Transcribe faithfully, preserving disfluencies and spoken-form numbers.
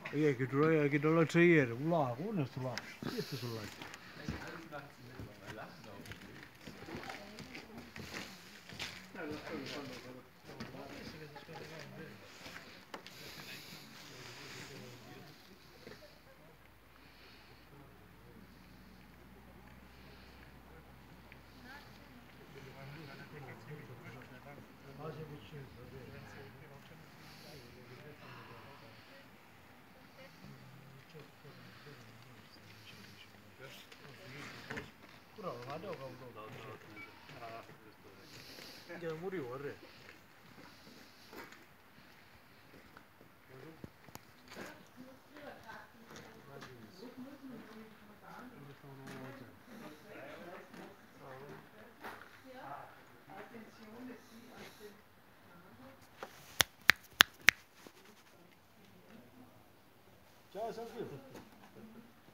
E che tu hai che non c'è ieri, un lago, un altro lago. Questo sul lago. Bravo, ma dove ho avuto? Già murió, ora. Ciao, Salvio.